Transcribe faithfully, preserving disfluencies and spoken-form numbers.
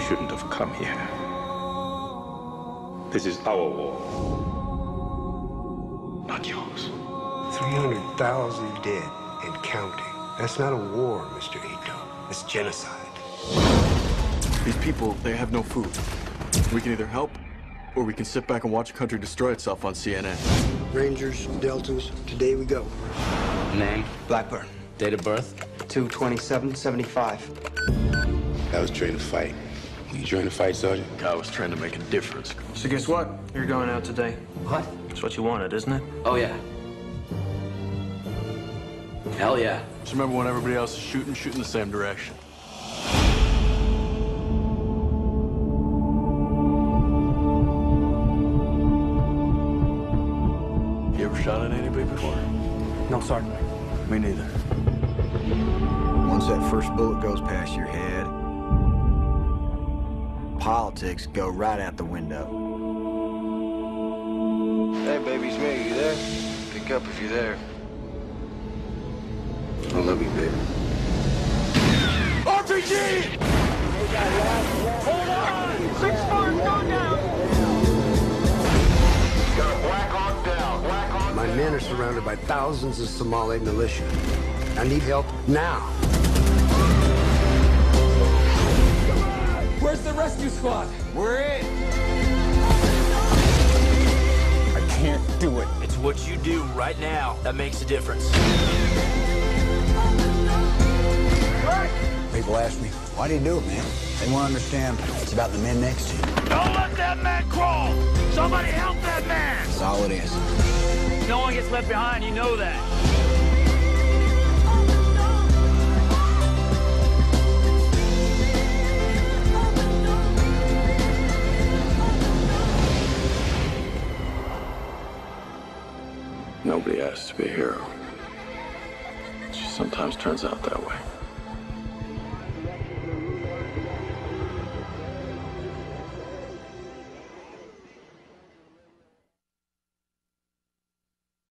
shouldn't have come here. This is our war, not yours. three hundred thousand dead and counting. That's not a war, Mister Ito. It's genocide. These people, they have no food. We can either help, or we can sit back and watch a country destroy itself on C N N. Rangers, Deltas, today we go. Name? Blackburn. Date of birth? two twenty-seven seventy-five. I was trained to fight. Were you trained to fight, Sergeant? I was trying to make a difference. So guess what? You're going out today. What? It's what you wanted, isn't it? Oh, yeah. Hell yeah. Just remember when everybody else is shooting, shoot in the same direction. You ever shot an anybody before? No, Sergeant. Me neither. Once that first bullet goes past your head, politics go right out the window. Hey, baby, it's me. You there? Pick up if you're there. I love you, baby. R P G! Hold on! Six four, go down! Got a Black Hawk down. Black Hawk My men are surrounded by thousands of Somali militia. I need help now. Where's the rescue squad? We're in. I can't do it. It's what you do right now that makes a difference. People ask me, why do you do it, man? They want to understand it's about the men next to you. Don't let that man crawl! Somebody help that man! That's all it is. No one gets left behind, you know that. Nobody asks to be a hero. It just sometimes turns out that way.